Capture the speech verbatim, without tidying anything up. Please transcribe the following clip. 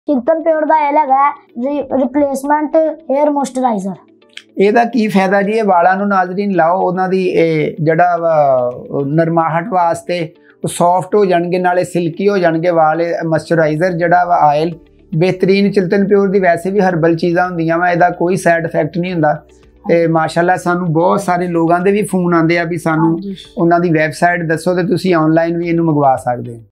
चिंतन प्योर ਦਾ ਇਹ ਹੈਗਾ ਰਿਪਲੇਸਮੈਂਟ हेयर ਮੋਇਸਚਰਾਈਜ਼ਰ। ਇਹਦਾ ਕੀ ਫਾਇਦਾ ਜੀ? ਇਹ ਵਾਲਾਂ ਨੂੰ ਨਾਜ਼ਰੀਨ ਲਾਓ, ਉਹਨਾਂ ਦੀ ਇਹ ਜਿਹੜਾ ਵਾ ਨਰਮਾਹਟ ਵਾਸਤੇ ਉਹ ਸੌਫਟ ਹੋ ਜਾਣਗੇ, ਨਾਲੇ ਸਿਲਕੀ ਹੋ ਜਾਣਗੇ ਵਾਲ। ਮੋਇਸਚਰਾਈਜ਼ਰ ਜਿਹੜਾ ਵਾ ਆਇਲ बेहतरीन चिंतन प्योर की वैसे भी हरबल चीज़ा होंदियां वा, इहदा कोई साइड इफेक्ट नहीं हुंदा। ते माशाअल्लाह सानू बहुत सारे लोगों के भी फोन आते हैं भी सानू उन्हां दी वैबसाइट दसो ते तुसीं ऑनलाइन भी इहनूं मंगवा सकदे हो।